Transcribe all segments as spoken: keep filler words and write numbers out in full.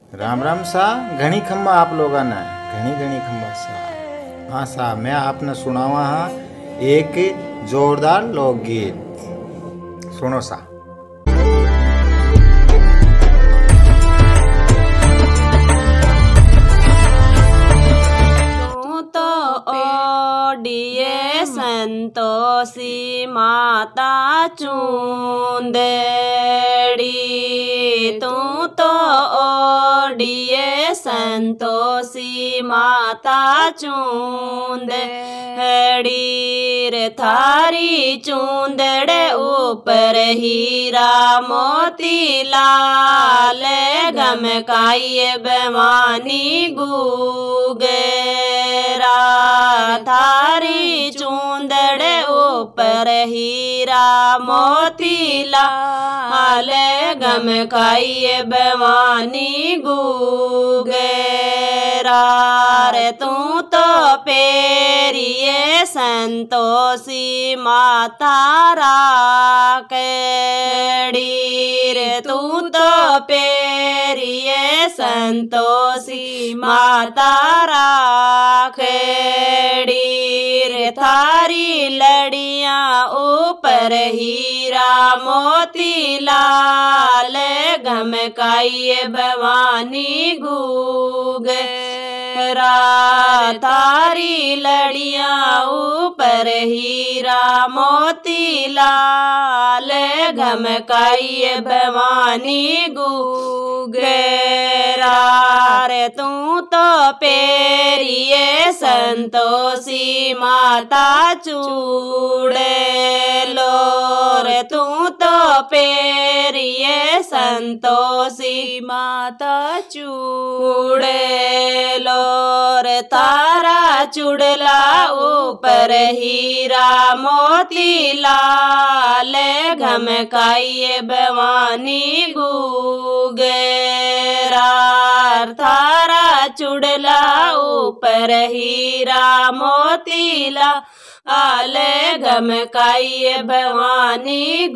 राम राम सा घनी खम्बा आप लोगों ने घनी घनी खम्बा सा। हाँ सा मैं आपने सुनावा हाँ एक जोरदार लोकगीत सुनो सा। तू तो ओडिए संतोषी माता चूंदेड़ी, तू तो ओडिए संतोषी माता चूंदेड़ी रे, थारी चूंदड़े ऊपर हीरा मोती लाल गमकाइए बेमानी गूगेरा, थारी चूंदड़े ऊपर हीरा मोती लाल गमकाइए बेमानी गूगेरा रे, तू तो पेरिए संतोषी माता राकड़ी रे, तू तो पेरिए संतोषी माता राखड़ी रे, थारी लड़ियां ऊपर हीरा मोती लाल गमकाइए भवानी गूगेरा, थारी लड़ियां ऊपर हीरा मोती लाल गमकाइए भवानी गूगेरा रे, तू तो पेरिए संतोषी माता चूड़े लो रे, तू तो पेरिए संतोषी माता चूड़े लो रे, तारा चुड़ला ऊपर हीरा मोती लाल गमकाइए भवानी गूगेरा, थारा चुड़ला ऊपर हीरा मोती लाल गमकाइए भवानी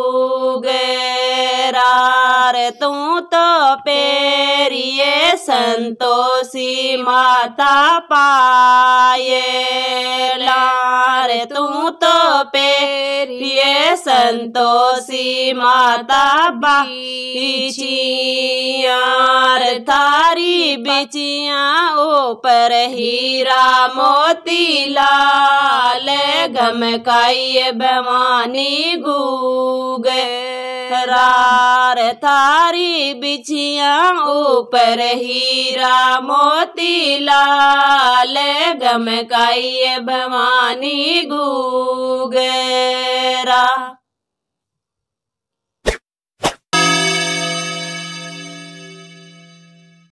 गूगेरा रे, तू तो पेरिए संतोषी माता पाये रे, तू तो पेरिए संतोषी माता बिचियार, थारी बिचियां ऊपर हीरा मोती लाल गमकाइए भवानी गूगेरा रे, थारी बिछियां ऊपर हीरा मोती लाल गमकाइए भवानी गूगेरा।